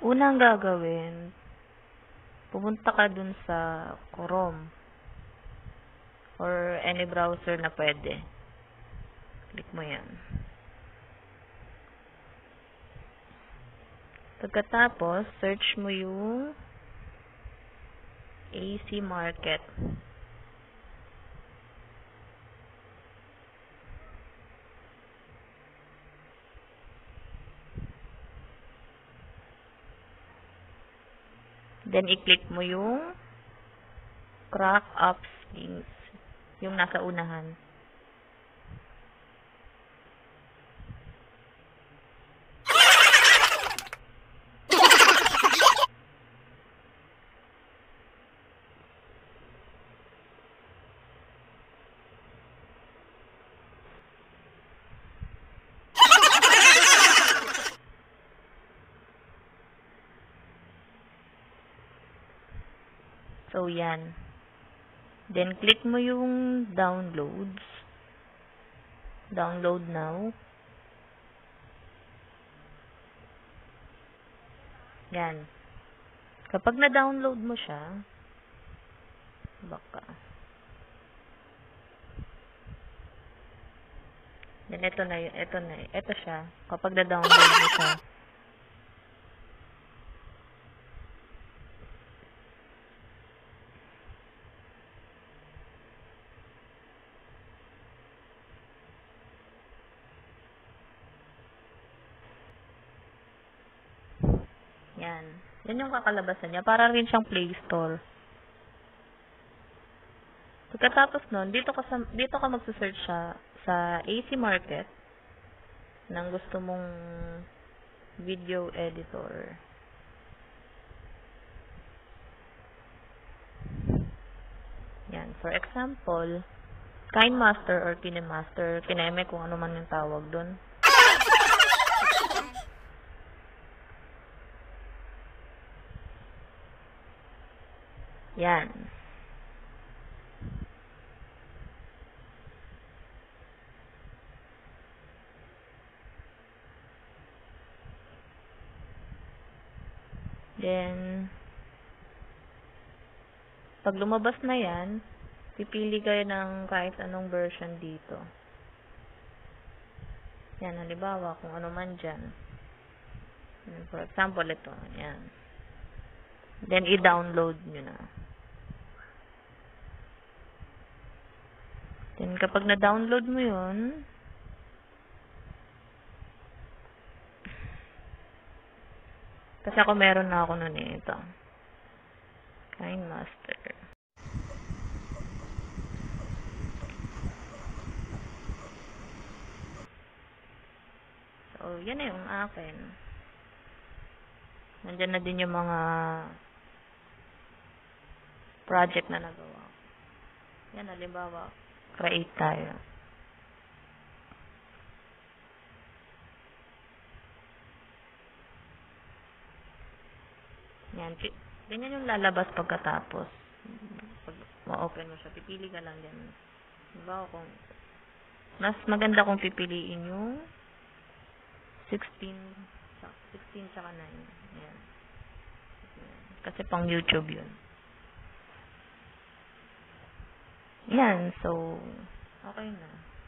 unang gagawin, pumunta ka dun sa Chrome or any browser na pwede. Click mo yan. Pagkatapos, search mo yung AC Market. Then, i-click mo yung crack ups links. Yung nasa unahan. So, yan. Then, click mo yung downloads. Download now. Yan. Kapag na-download mo siya, baka. Then, ito siya. Kapag na-download mo siya, yan. Yan yung kakalabasan niya. Para rin siyang Play Store. Pagkatapos nun, dito ka magse-search sa AC Market ng gusto mong video editor. Yan. For example, Kinemaster or Kinemaster. Kineme kung ano man yung tawag dun. Yan. Then, pag lumabas na yan, pipili kayo ng kahit anong version dito. Yan, halimbawa, kung ano man dyan. For example, ito. Yan. Then, i-download nyo na. Then, kapag na-download mo yun, kasi ako meron na ako nun eh, ito. Kinemaster. So, yan na yung akin. Nandyan na din yung mga project na nagawa. Yan, halimbawa, create tayo. Yan. Ganyan yung lalabas pagkatapos. Pag ma-open mo siya, pipili ka lang yan. Diba, mas maganda kung pipiliin yung 16 tsaka 9. Yan. Kasi pang YouTube yun. Yan. So, okay na.